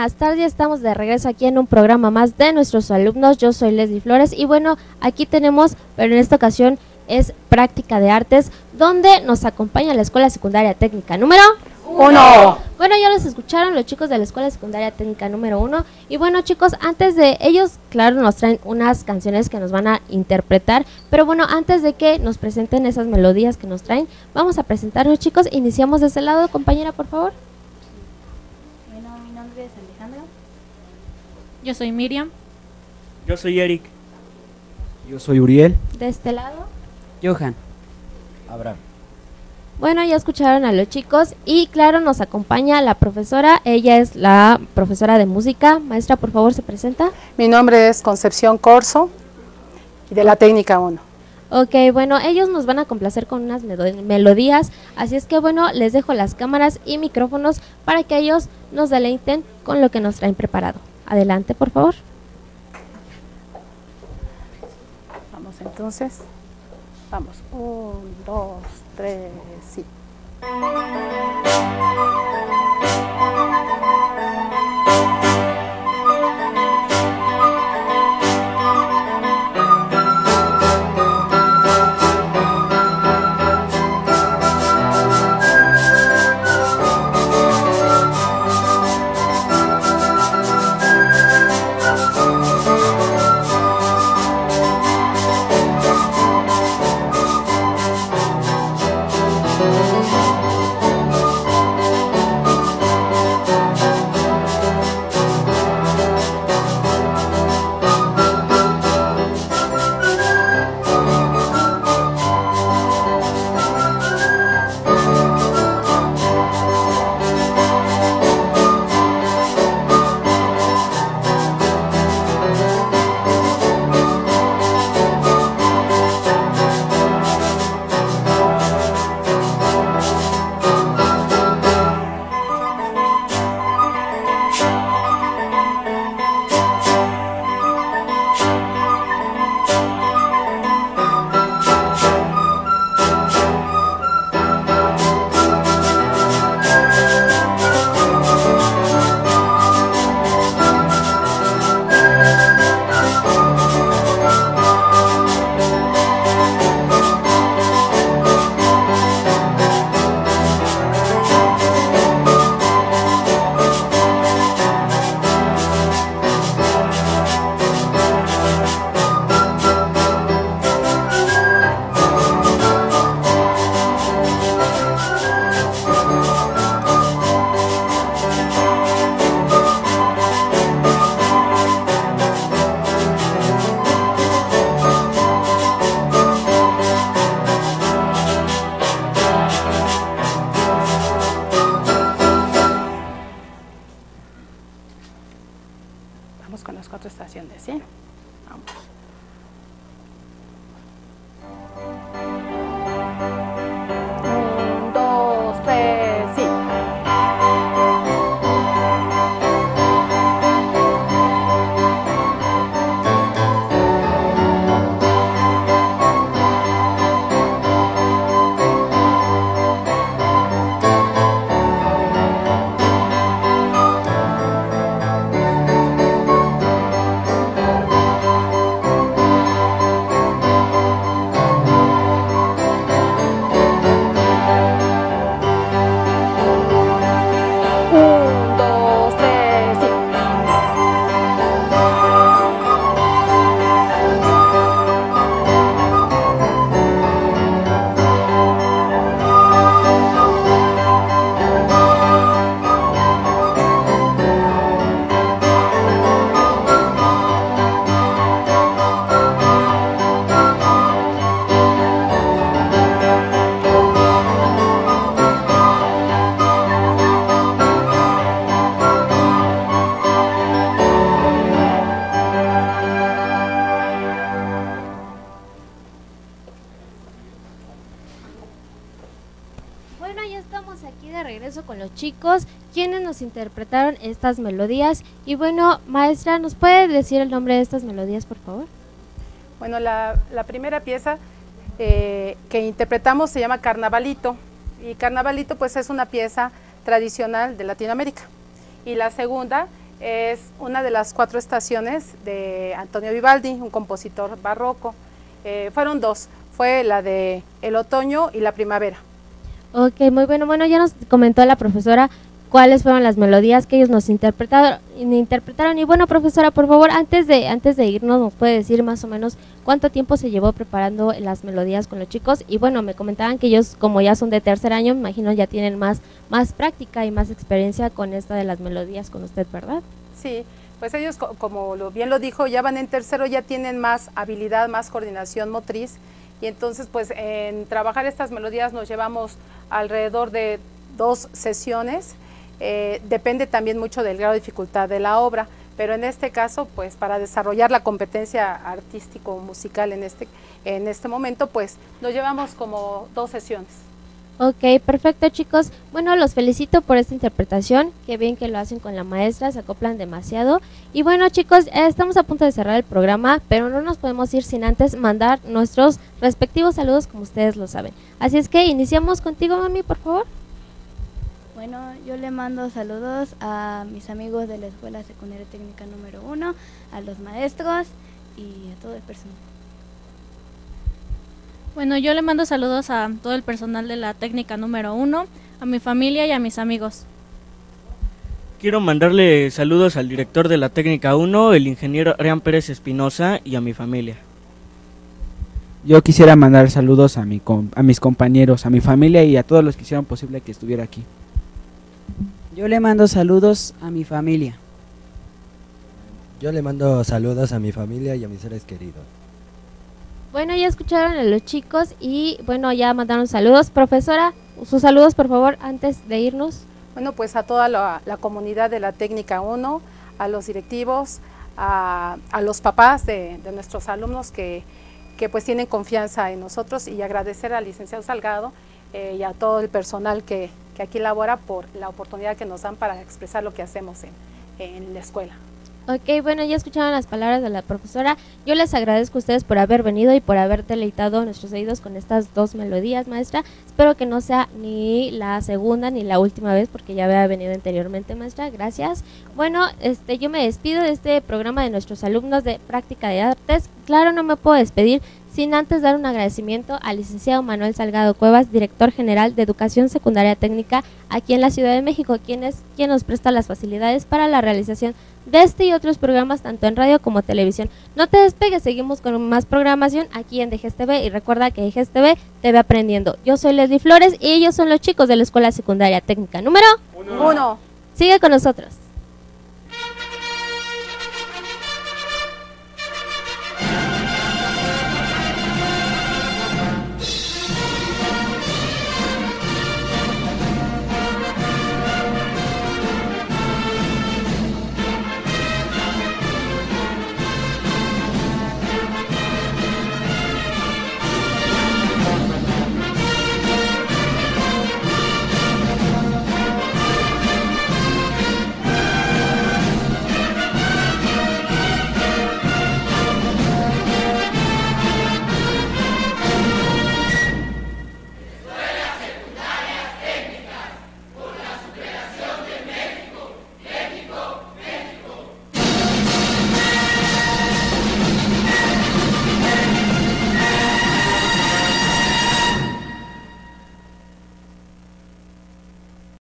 buenas tardes, estamos de regreso aquí en un programa más de nuestros alumnos. Yo soy Leslie Flores y bueno, aquí tenemos, pero en esta ocasión es práctica de artes, donde nos acompaña la Escuela Secundaria Técnica número 1. Bueno, ya los escucharon los chicos de la Escuela Secundaria Técnica número 1. Y bueno, chicos, antes de ellos, claro, nos traen unas canciones que nos van a interpretar. Pero bueno, antes de que nos presenten esas melodías que nos traen, vamos a presentarnos, chicos. Iniciamos de ese lado, compañera, por favor. Bueno, mi nombre es Alejandra. Yo soy Miriam. Yo soy Eric. Yo soy Uriel. De este lado. Johan. Abraham. Bueno, ya escucharon a los chicos y claro, nos acompaña la profesora. Ella es la profesora de música. Maestra, por favor, se presenta. Mi nombre es Concepción Corso y de la Técnica 1. Ok, bueno, ellos nos van a complacer con unas melodías, así es que bueno, les dejo las cámaras y micrófonos para que ellos nos deleiten con lo que nos traen preparado. Adelante, por favor. Vamos entonces. Vamos. 1, 2, 3, sí. Vamos con las 4 estaciones, ¿sí? Vamos. 1, 2, 3, sí. Bueno, ya estamos aquí de regreso con los chicos, quienes nos interpretaron estas melodías. Y bueno, maestra, ¿nos puede decir el nombre de estas melodías, por favor? Bueno, la primera pieza que interpretamos se llama Carnavalito. Y Carnavalito pues es una pieza tradicional de Latinoamérica. Y la segunda es una de las 4 estaciones de Antonio Vivaldi, un compositor barroco. Fueron 2, fue la de el otoño y la primavera. Ok, muy bueno. Bueno, ya nos comentó la profesora cuáles fueron las melodías que ellos nos interpretaron. Y bueno, profesora, por favor, antes de irnos, ¿nos puede decir más o menos cuánto tiempo se llevó preparando las melodías con los chicos? Y bueno, me comentaban que ellos, como ya son de tercer año, me imagino ya tienen más práctica y más experiencia con esta de las melodías con usted, ¿verdad? Sí, pues ellos, como bien lo dijo, ya van en tercero, ya tienen más habilidad, más coordinación motriz, y entonces pues en trabajar estas melodías nos llevamos alrededor de 2 sesiones. Depende también mucho del grado de dificultad de la obra, pero en este caso, pues para desarrollar la competencia artístico-musical en este momento, pues nos llevamos como 2 sesiones. Ok, perfecto, chicos. Bueno, los felicito por esta interpretación, qué bien que lo hacen con la maestra, se acoplan demasiado. Y bueno, chicos, estamos a punto de cerrar el programa, pero no nos podemos ir sin antes mandar nuestros respectivos saludos, como ustedes lo saben. Así es que iniciamos contigo, mami, por favor. Bueno, yo le mando saludos a mis amigos de la Escuela Secundaria Técnica número 1, a los maestros y a todo el personal. Bueno, yo le mando saludos a todo el personal de la técnica número 1, a mi familia y a mis amigos. Quiero mandarle saludos al director de la técnica 1, el ingeniero Arián Pérez Espinosa, y a mi familia. Yo quisiera mandar saludos a mis compañeros, a mi familia y a todos los que hicieron posible que estuviera aquí. Yo le mando saludos a mi familia. Yo le mando saludos a mi familia y a mis seres queridos. Bueno, ya escucharon a los chicos y bueno, ya mandaron saludos. Profesora, sus saludos por favor antes de irnos. Bueno, pues a toda la comunidad de la técnica 1, a los directivos, a los papás de nuestros alumnos que pues tienen confianza en nosotros, y agradecer al licenciado Salgado y a todo el personal que aquí labora por la oportunidad que nos dan para expresar lo que hacemos en la escuela. Ok, bueno, ya escucharon las palabras de la profesora. Yo les agradezco a ustedes por haber venido y por haber deleitado nuestros oídos con estas 2 melodías, maestra. Espero que no sea ni la segunda ni la última vez, porque ya había venido anteriormente, maestra. Gracias. Bueno, yo me despido de este programa de nuestros alumnos de Práctica de Artes. Claro, no me puedo despedir sin antes dar un agradecimiento al licenciado Manuel Salgado Cuevas, director general de Educación Secundaria Técnica aquí en la Ciudad de México, quien nos presta las facilidades para la realización de este y otros programas tanto en radio como televisión. No te despegues, seguimos con más programación aquí en DGES TV, y recuerda que DGES TV te ve aprendiendo. Yo soy Leslie Flores y ellos son los chicos de la Escuela Secundaria Técnica número 1. Sigue con nosotros.